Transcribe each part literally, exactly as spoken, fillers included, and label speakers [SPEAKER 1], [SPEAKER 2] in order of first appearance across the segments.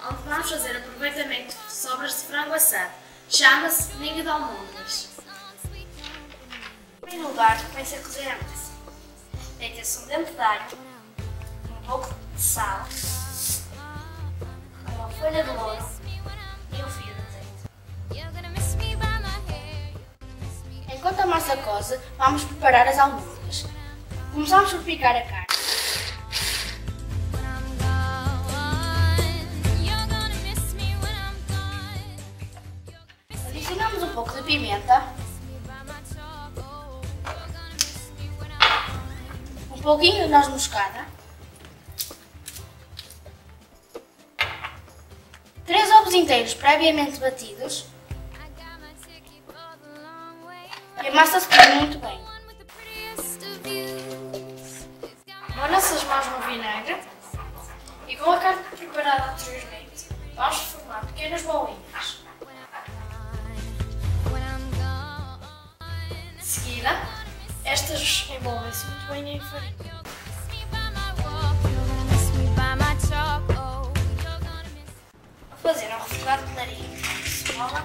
[SPEAKER 1] onde vamos fazer aproveitamento de sobras de frango assado. Chama-se ninho de almôndegas. Em primeiro lugar, comece a cozer a massa. Deita-se um dente de alho, um pouco de sal, uma folha de louro e um fio de azeite. Enquanto a massa coze, vamos preparar as almôndegas. Começamos por picar a carne. Adicionamos um pouco de pimenta, um pouquinho de noz moscada, três ovos inteiros previamente batidos e a massa se coze muito bem. Molha-se as mãos no vinagre e com a carne preparada anteriormente vamos formar pequenas bolinhas. De seguida, estas envolvem-se muito bem em farinha. Vou fazer um refogado de nariz com cebola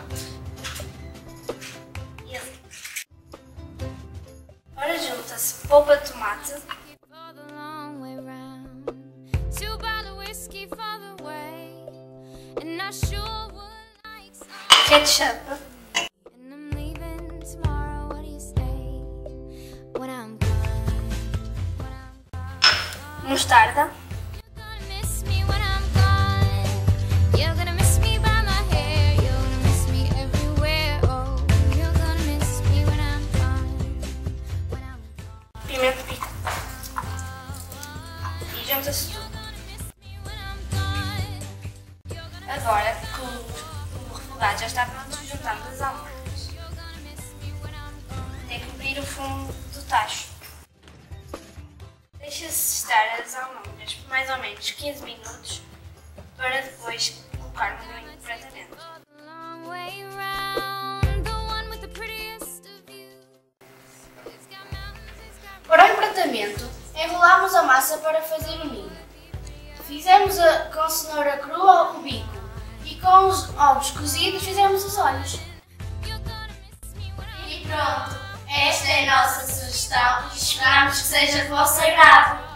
[SPEAKER 1] e azeite. Ora junta-se polpa de tomate, ketchup, mostarda, pimenta picante e junta-se tudo. Agora, com o refogado já está pronto, juntamos as almôndegas. Tem que cobrir o fundo do tacho. Deixa-se estar as almôndegas por mais ou menos quinze minutos para depois colocarmos no empratamento. Para o empratamento, enrolamos a massa para fazer o ninho. Fizemos a, com cenoura crua o bico e com os ovos cozidos fizemos os olhos. E pronto, esta é a nossa sugestão e esperamos que seja do vosso agrado.